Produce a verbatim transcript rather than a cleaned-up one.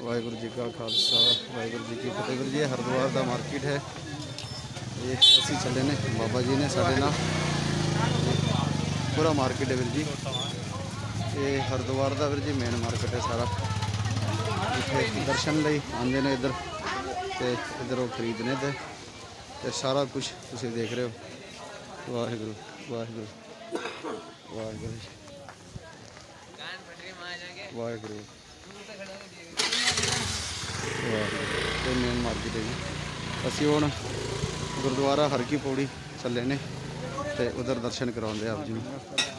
वाहिगुरू जी का खालसा वाहिगुरू जी की फतेह। वीर जी हरिद्वार का मार्केट है ये असी चले ने बाबा जी ने साढ़े ना पूरा मार्केट है वीर जी। ये हरिद्वार का वीर जी मेन मार्केट है सारा। इतने दर्शन लई आते ने इधर ते इधर वो खरीदने ते, ते सारा कुछ तुसीं देख रहे हो। वाहिगुरू वाहिगुरू वाहिगुरू वाहिगुरू वाहिगुरू मेन मार्केट है जी। असी हुण गुरुद्वारा हर की पौड़ी चले ने ते उधर दर्शन करवाते आप जी।